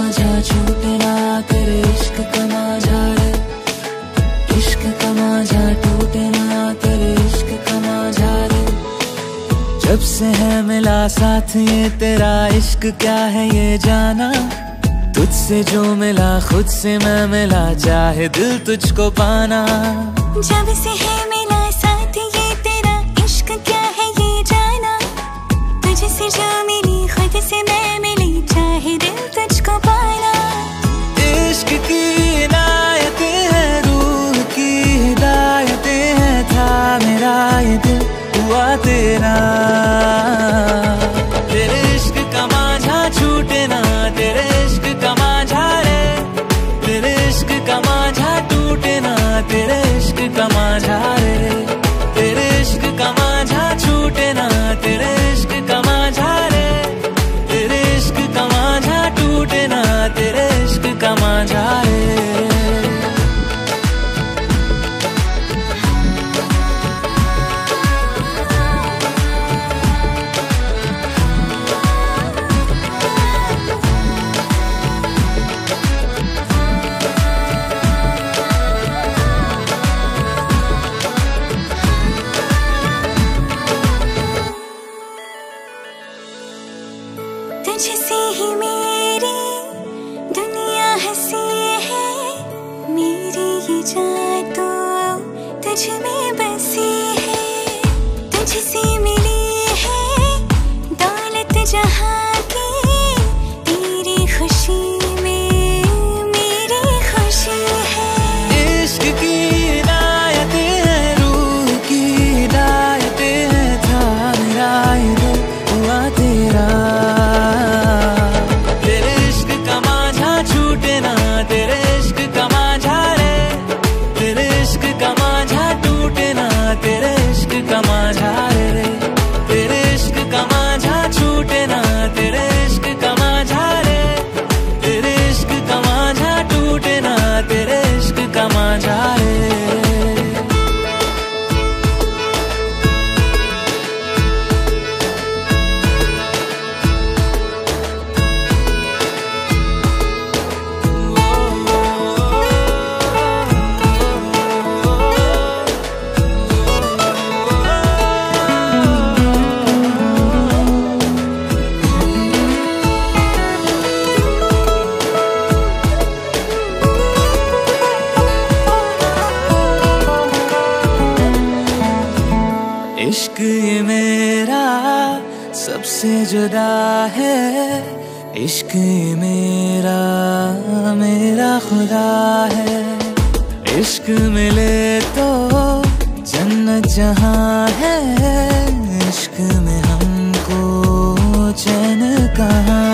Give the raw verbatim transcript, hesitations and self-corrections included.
माझा छूटे ना तेरे इश्क का माझा रे, इश्क का माझा टूटे ना तेरे इश्क का माझा रे। जब से है मिला साथ ये तेरा इश्क क्या है ये जाना, तुझसे जो मिला खुद से मैं मिला, चाहे दिल तुझको पाना। जब से है मिला साथ ये तेरा इश्क क्या है ये जाना, तुझसे जो मिली खुद से मैं मिली, चाहे दिल तुझको पाना। इश्क की इनायतें हैं, रूह की हिदायतें हैं, था मेरा ये दिल हुआ तेरा। तेरे इश्क का माझा छूटे ना तेरे इश्क का माझा रे, तेरे इश्क का माझा टूटे ना तेरे इश्क का माझा रे, तेरे इश्क का माझा छूटे ना तेरे इश्क का माझा रे, तेरे इश्क का माझा टूटे ना तेरे इश्क का माझा रे। तुझसे ही मेरी दुनिया हंसी है, मेरी ये जान तो तुझ में बसी है। तुझसे मिली है दौलत जहाँ की, तेरी खुशी में मेरी खुशी है। इश्क की इनायतें हैं, रूह की हिदायतें हैं, था मेरा ये दिल हुआ तेरा। तेरे इश्क का माझा रे, तेरे इश्क का माझा टूटे ना तेरे इश्क का माझा रे, तेरे इश्क का माझा छूटे ना तेरे इश्क का माझा रे, तेरे इश्क का माझा टूटे ना तेरे इश्क का माझा रे। इश्क ये मेरा सबसे जुदा है, इश्क ये मेरा मेरा खुदा है। इश्क मिले तो जन्नत जहाँ है, इश्क में हमको चैन कहाँ